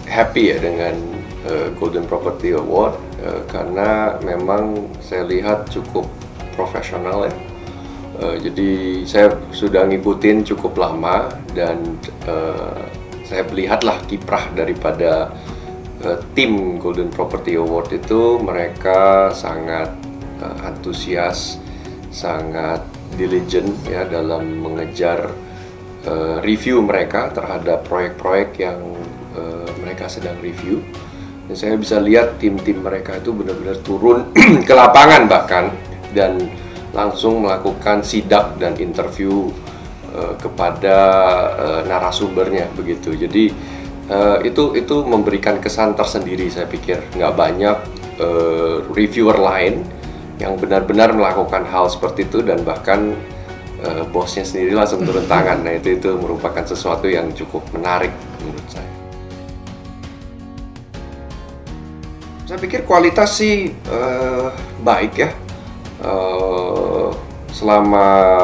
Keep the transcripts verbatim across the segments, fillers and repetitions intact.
happy ya dengan uh, Golden Property Award uh, karena memang saya lihat cukup profesional ya. Uh, jadi saya sudah ngikutin cukup lama dan uh, saya melihatlah kiprah daripada uh, tim Golden Property Award itu. Mereka sangat uh, antusias, sangat diligent ya dalam mengejar uh, review mereka terhadap proyek-proyek yang uh, mereka sedang review. Dan saya bisa lihat tim-tim mereka itu benar-benar turun ke lapangan bahkan dan langsung melakukan sidak dan interview uh, kepada uh, narasumbernya begitu. Jadi uh, itu itu memberikan kesan tersendiri. Saya pikir nggak banyak uh, reviewer lain yang benar-benar melakukan hal seperti itu dan bahkan uh, bosnya sendiri langsung turun tangan. Nah itu itu merupakan sesuatu yang cukup menarik menurut saya. Saya pikir kualitas sih uh, baik ya. Uh, selama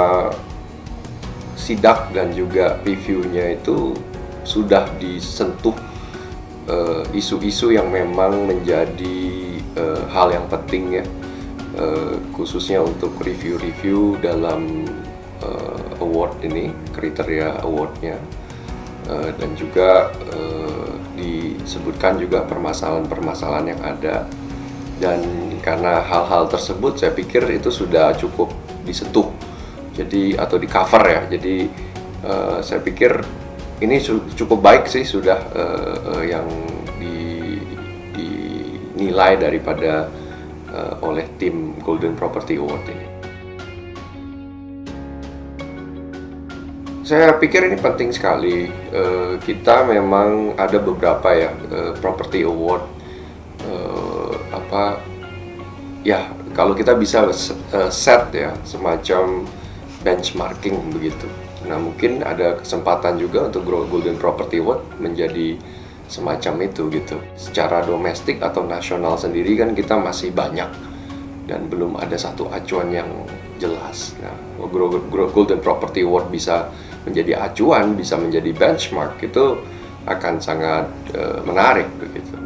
sidak dan juga reviewnya itu sudah disentuh isu-isu uh, yang memang menjadi uh, hal yang penting ya, uh, khususnya untuk review-review dalam uh, award ini, kriteria awardnya, uh, dan juga uh, disebutkan juga permasalahan-permasalahan yang ada. Dan karena hal-hal tersebut saya pikir itu sudah cukup disentuh, jadi atau di cover ya. Jadi uh, saya pikir ini cukup baik sih sudah uh, uh, yang di, dinilai daripada uh, oleh tim Golden Property Award ini. Saya pikir ini penting sekali. Uh, kita memang ada beberapa ya uh, Property Award. Uh, apa ya kalau kita bisa set ya semacam benchmarking begitu. Nah mungkin ada kesempatan juga untuk Golden Property Award menjadi semacam itu gitu. Secara domestik atau nasional sendiri kan kita masih banyak dan belum ada satu acuan yang jelas. Nah Golden Property Award bisa menjadi acuan, bisa menjadi benchmark, itu akan sangat uh, menarik begitu.